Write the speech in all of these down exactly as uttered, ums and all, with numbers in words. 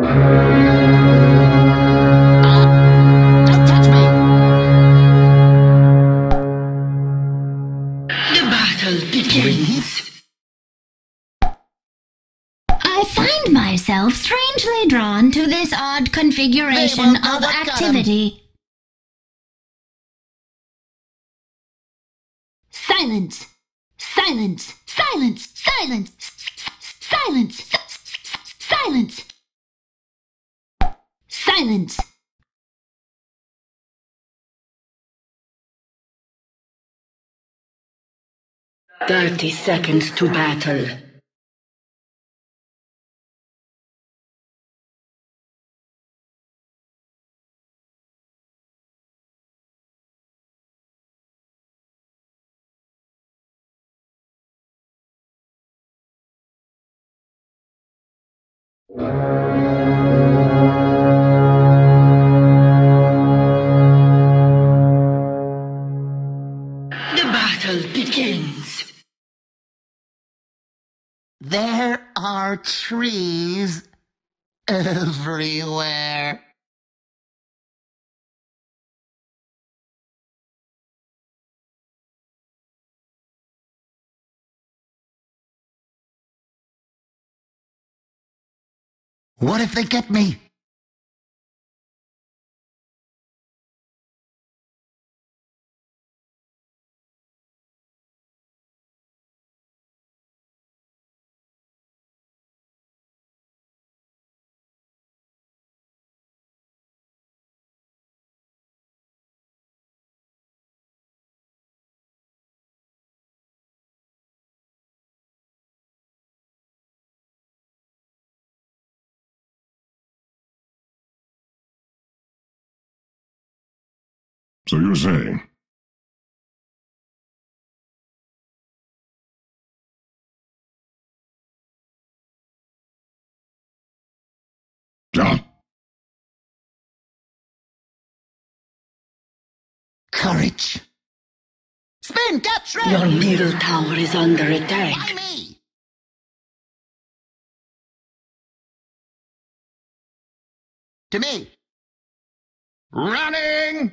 Don't touch me! The battle begins. I find myself strangely drawn to this odd configuration Hey, well, of what got 'em? activity. Silence! Silence! Silence! Silence! Silence! Silence! Silence! Thirty seconds to battle. The battle begins. There are trees everywhere. What if they get me? So you're saying... John? Courage. Spin, get shred! Your middle tower is under Why attack. me? To me. Running!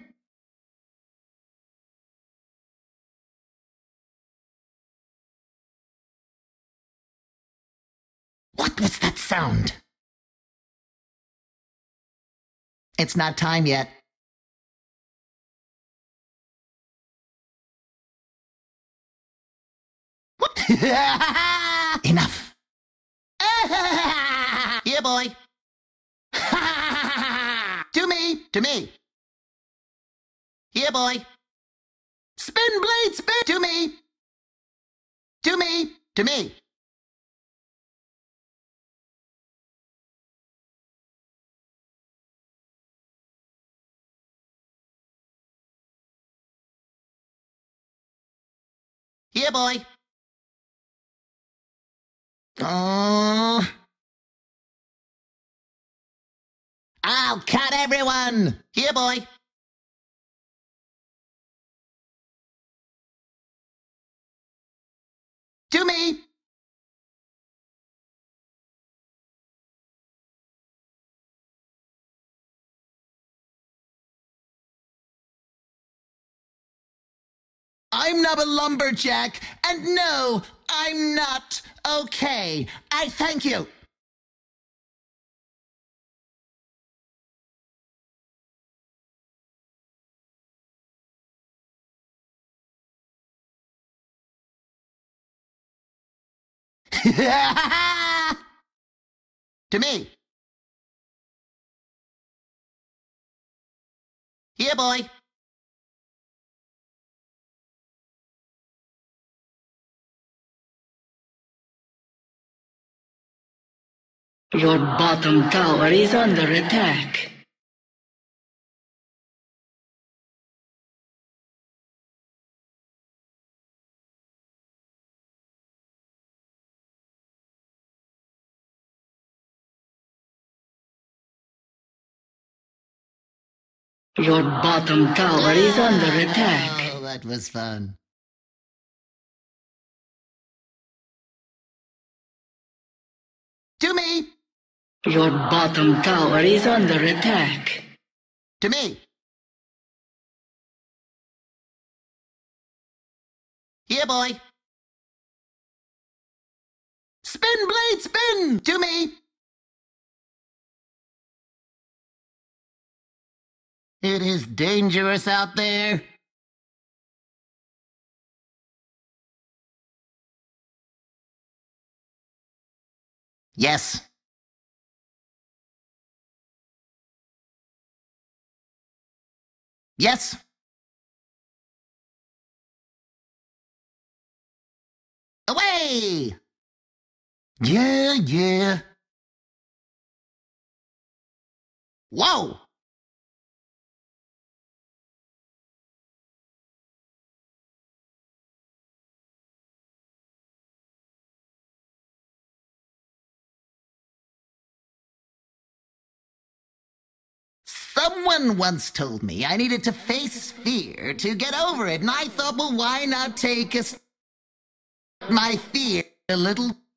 What was that sound? It's not time yet. What? Enough. Here, boy. To me, to me. Here, boy. Spin blade, spin to me. To me, to me. Here, boy. Oh. I'll cut everyone. Here, boy. To me. I'm not a lumberjack, and no, I'm not okay. I thank you. To me. Here, boy. Your bottom tower is under attack. Your bottom tower is under attack. Oh, that was fun. To me. Your bottom tower is under attack. To me. Here, boy. Spin, blade, spin! To me. It is dangerous out there. Yes. Yes. Away! Yeah, yeah. Whoa! Someone once told me I needed to face fear to get over it, and I thought, well, why not take a, my fear a little